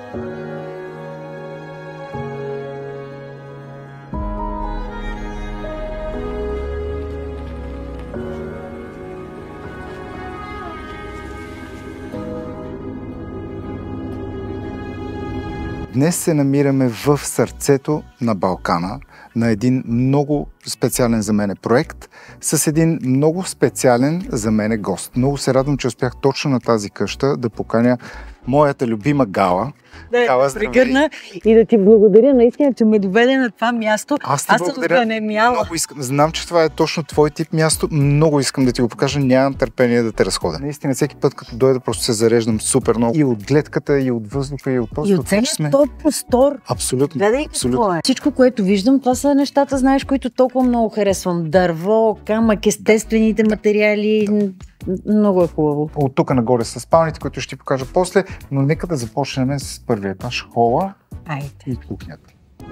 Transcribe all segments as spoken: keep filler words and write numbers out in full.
Днес се намираме в сърцето на Балкана, на един много специален за мене проект, с един много специален за мене гост. Много се радвам, че успях точно на тази къща да поканя моята любима Гала. Да, Гала, да прегърна и да ти благодаря наистина, че ме доведе на това място. Аз, Аз съм занемяла. Много искам. Знам, че това е точно твой тип място. Много искам да ти го покажа. Нямам търпение да те разходя. Наистина, всеки път, като дойда, просто се зареждам супер много. И от гледката, и от въздуха, и от просто... И от целият сме... този простор. Абсолютно. Гледай какво е. Всичко, което виждам, това са нещата, знаеш, които толкова много харесвам. Дърво, камък, естествените материали. Да. Много е хубаво. От тук нагоре са спалните, които ще ти покажа после, но нека да започнем с първия етаж, хола и кухнята.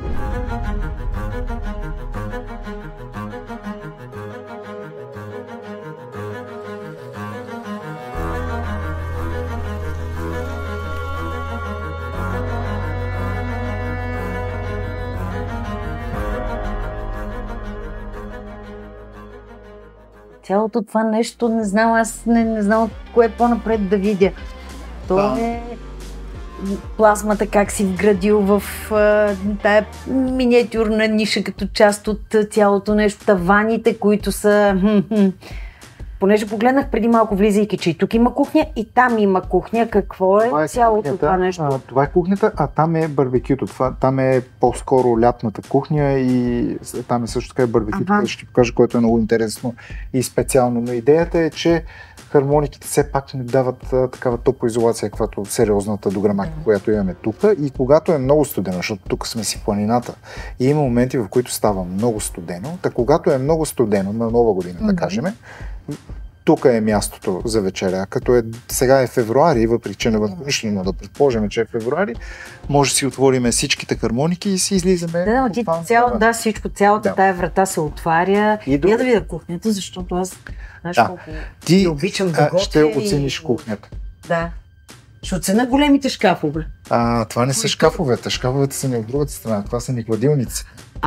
Цялото това нещо, не знам, аз не, не знам кое по-напред да видя. То да. е плазмата, как си вградил в а, тая миниатюрна ниша като част от цялото нещо, таваните, които са... Понеже погледнах преди малко, влизайки, че и тук има кухня, и там има кухня. Какво е, това е цялото кухнята, това нещо? А, това е кухнята, а там е барбекюто. Това, там е по-скоро лятната кухня и там е също така е барбекюто, ага. Ще ти покажа, което е много интересно и специално. Но идеята е, че хармониките все пак не дават а, такава топлоизолация, каквато сериозната дограмака, ага. която имаме тук. И когато е много студено, защото тук сме си планината, и има моменти, в които става много студено, та когато е много студено на Нова година, ага. да кажем, тук е мястото за вечеря. Като е, сега е февруари, въпреки че невъзможно да, да предположим, че е февруари, може да си отворим всичките хармоники и си излизаме. Да, ти цяло, да, всичко, цялата да. тая врата се отваря. И да видя кухнята, защото аз знаеш да. колко ти обичам да готвя. Ще оцениш кухнята. Да. Ще оценя големите шкафове. А, това не са шкафовете. Шкафовете са ни от другата страна. Това са ни хладилници.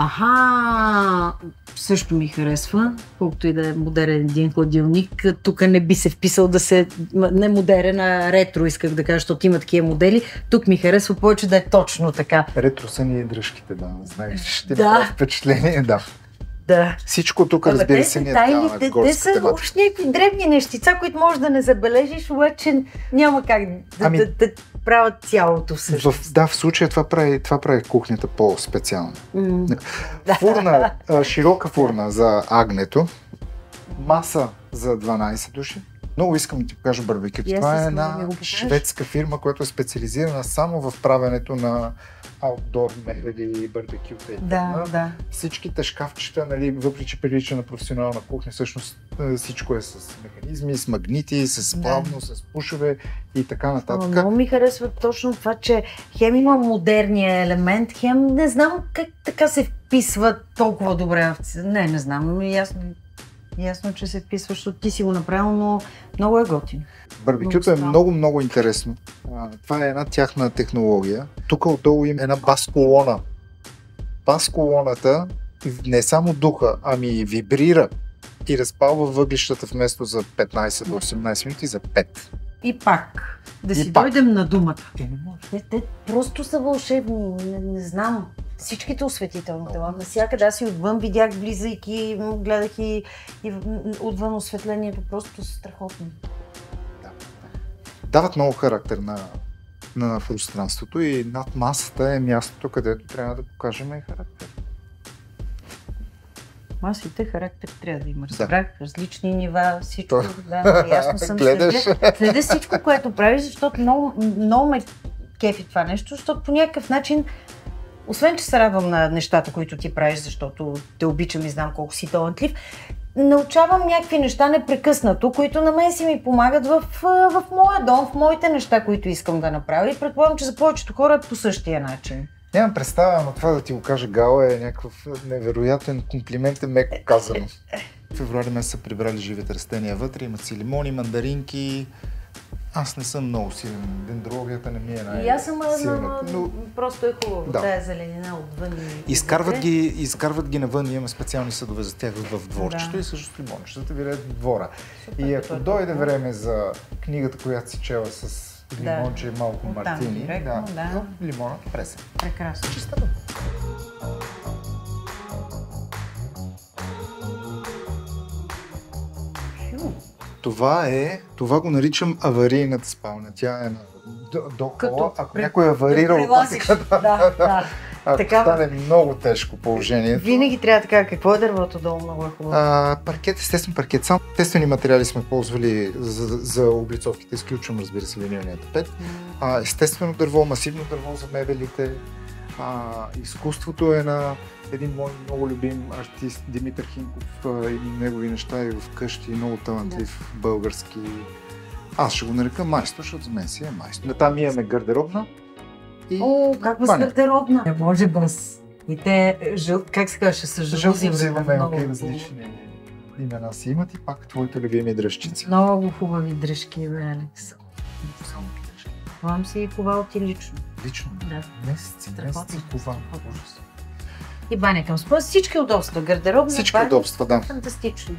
Аха, също ми харесва, колкото и да е модерен един хладилник. Тук не би се вписал да се... Не модерен, а ретро, исках да кажа, защото има такива модели. Тук ми харесва повече да е точно така. Ретро са ни дръжките, да. Знаеш, ще да. има впечатление, да. Да. Всичко тук, разбира се, ни е така на горската те са още някакви дребни нещица, които можеш да не забележиш, обаче няма как да, ами, да, да правят цялото всъщност. Да, в случая това прави, това прави кухнята по-специална. Mm. Фурна, широка фурна за агнето, маса за дванайсет души. Много искам да ти покажа барбекю. Yes, това е една шведска фирма, която е специализирана само в правенето на аутдор мебели и барбекюта. Да, да. Всичките шкафчета, нали, въпреки че прилича на професионална кухня, всъщност всичко е с механизми, с магнити, с плавно, да. с пушове и така нататък. Много ми харесва точно това, че хем има модерния елемент, хем не знам как така се вписва толкова добре. Не, не знам, ясно. Ясно, че се вписва, защото ти си го направил, но много е готино. Барбекюто е много, много интересно. А, това е една тяхна технология. Тук отдолу има една бас-колона. Бас-колоната не само духа, ами вибрира и разпалва въглищата вместо за петнайсет до осемнайсет минути за пет. И пак, да си пак. дойдем на думата. Те, те просто са вълшебни, не, не знам. Всичките осветителни тела. Насякъде аз и отвън видях, влизайки, гледах и, и отвън осветлението, просто страхотно. Да. Дават много характер на, на пространството и над масата е мястото, където трябва да покажем и характер. Масите характер трябва да има. Да. Различни нива, всичко. Да, ясно съм. Следя, следя всичко, което правиш, защото много, много ме кефи това нещо, защото по някакъв начин, освен че се радвам на нещата, които ти правиш, защото те обичам и знам колко си талантлив, научавам някакви неща непрекъснато, които на мен си ми помагат в, в моя дом, в моите неща, които искам да направя, и предполагам, че за повечето хора е по същия начин. Нямам представа, но това да ти го кажа, Гала, е някакъв невероятен комплимент, е меко казано. В февруари месец са прибрали живите растения вътре, имат си лимони, мандаринки, Аз не съм много силен. Дендрологията не ми е най-силната. И аз съм, но просто е хубаво. Да. Тая зеленина отвън и... Изкарват ги, изкарват ги навън, имаме специални съдове за тях в дворчето, да. И също с лимончетата вирят в двора. Супер, и ако дойде време за книгата, която си чела с лимонче и малко оттам, мартини, директно, да, да. лимона пресен. Прекрасно. Чиста. Това е, това го наричам аварийната спалня. Тя е на до, до кола, ако при... някой аварира от да, да, да. Ако така... стане много тежко положението. Винаги трябва така. Какво е дървото долу? Много е хубаво. А, паркет, естествен паркет. Само естествени материали сме ползвали за, за облицовките. Изключвам, разбира се, винилния тапет. Mm. А, естествено дърво, масивно дърво за мебелите. А, изкуството е на един мой много любим артист Димитър Хинков и негови неща и вкъщи, много талантлив да. Български. Аз ще го нарека майстор, защото за мен си е майстор. Там имаме гардеробна. И... О, как с гардеробна? Не може без. И те, жъл... как се казваше, са жълзи. Жълто взимаме, окей, различни имена си имат и пак твоите любими дръжчици. Много хубави дръжки, бе, Алекс. Само дръжки. Вам си ковал ти лично. Лично? Да. Месеци, месеци ковал. И И баня към спа, всички удобства, гардеробна, всички баня, удобства, да. Фантастично.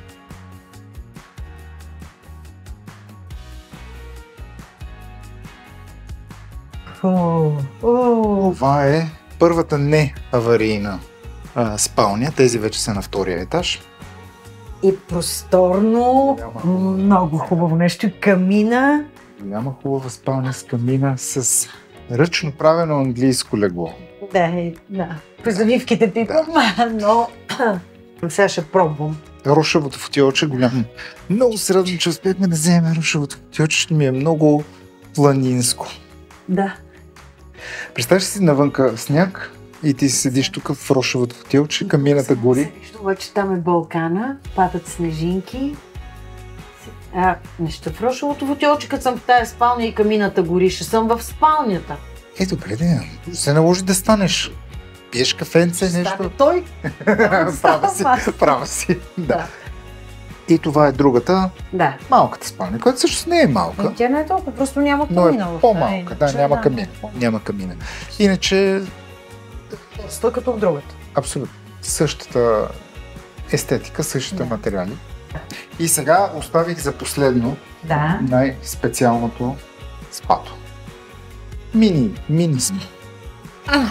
О, о. Това е първата не аварийна а, спалня. Тези вече са на втория етаж. И просторно, Голяма. Много хубаво нещо. Камина. Голяма хубава спалня с камина, с ръчно правено английско легло. Да, да. По завивките ти, да. Но сега ще пробвам. Рушавото футиолче е голямо. Много се радвам, че успехме да вземем рушавото футиолче, ще ми е много планинско. Да. Представяш си навънка сняг и ти си седиш тук в рошовото футиолче, камината гори. Обаче там е Балкана, падат снежинки. А, нещо в рошовото футиолче, като съм в тая спалня и камината гори, ще съм в спалнята. Е, добре, да. Се наложи да станеш. Пиеш кафенце, ще нещо. Стане той. Права си, права си. Да. И това е другата, да. Малката спалня, която всъщност не е малка. И тя не е толкова, просто няма камина. Но е по-малка, да, няма камина. Няма камина. Иначе... Стой като в другата. Абсолютно. Същата естетика, същите да. Материали. И сега оставих за последно да. Най-специалното спато. Мини, мини сме. А.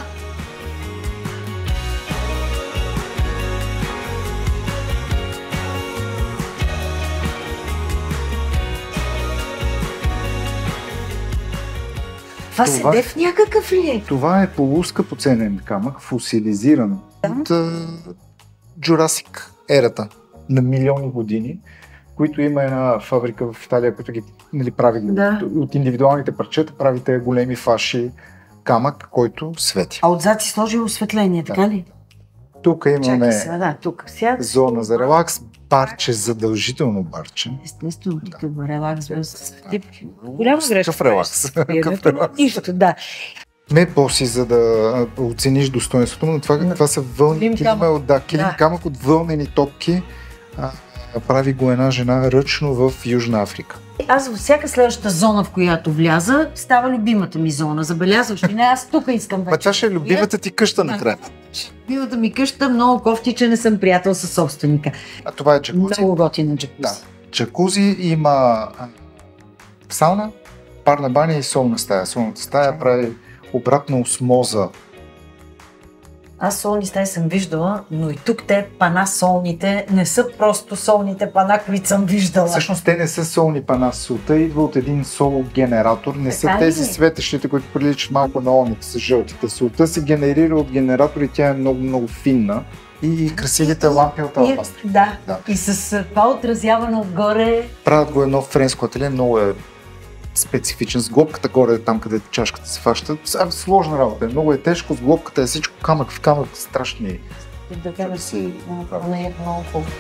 Това, това седе в някакъв ли е? Това е полускъпоценен камък, фосилизиран да? От Jurassic ерата на милиони години, които има една фабрика в Италия, която ги нали, прави да. от, от индивидуалните парчета, правите големи фаши камък, който свети. А отзад си сложил осветление, така да. Ли? Тук имаме сега, да, тук. Сега... зона за релакс, барче, задължително барче. Естествено, тук да. Релакс без тип. Голяма грешка. Какъв релакс? Какъв релакс? Нищо, да. Не поси, за да оцениш достоинството, но това, това са вълни, камък, да, килим да. Камък от вълнени топки. А, прави го една жена ръчно в Южна Африка. Аз във всяка следваща зона, в която вляза, става любимата ми зона. Забелязваш ли? Не, аз тук искам вече. Ма това ще е любимата ти къща накрая. Любимата ми къща, много кофти, че не съм приятел със собственика. А това е джакузи. Много готина джакузи. Да. Джакузи има сауна, парна баня и солна стая. Солната стая прави обратна осмоза. Аз солни стаи съм виждала, но и тук те пана солните не са просто солните пана, които съм виждала. Всъщност те не са солни пана. Солта идва от един сологенератор. Не са тези светещите, които приличат малко на оните с жълтите. Солта се генерира от генератор и тя е много-много финна. И красивите лампи от алабастри. Да. да, и с това отразяване отгоре. Правят го едно френско ателие, много е специфичен. С глобката горе, там където чашката се фаща. Сложна работа. Много е тежко. С глобката е всичко камък в камък. Страшни. Да кажа си, не е много хубаво.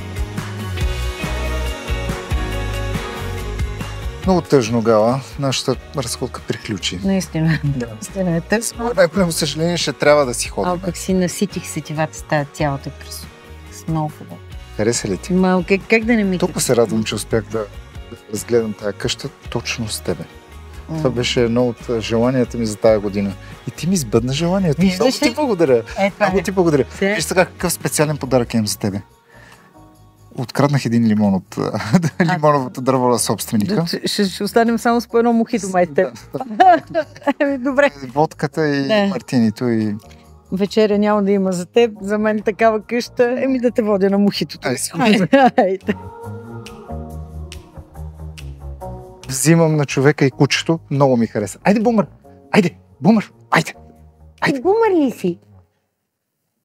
Много тъжно, Гала. Нашата разходка приключи. Наистина. Да. Наистина е тъжно. Най-голямо съжаление ще трябва да си ходим. А пък си наситих сетивата с тази цялата красота. С много хубаво. Хареса ли ти? Малко, как, как да не ми... Толкова се радвам, че успях да разгледам тази къща точно с тебе. Mm. Това беше едно от желанията ми за тази година. И ти ми сбъдна желанието. Много ти благодаря. Е, Много ти благодаря. Виж сега какъв специален подарък имам за тебе. Откраднах един лимон от лимоновото дърво на собственика. Ще, ще останем само с по едно мохито, май теб. Добре. Водката и не. Мартинито и... Вечеря няма да има за теб, за мен такава къща, еми да те водя на мохитото. Айде. Взимам на човека и кучето, много ми хареса. Айде, Бумър! Айде, Бумър! Айде! Айде! Бумър ли си?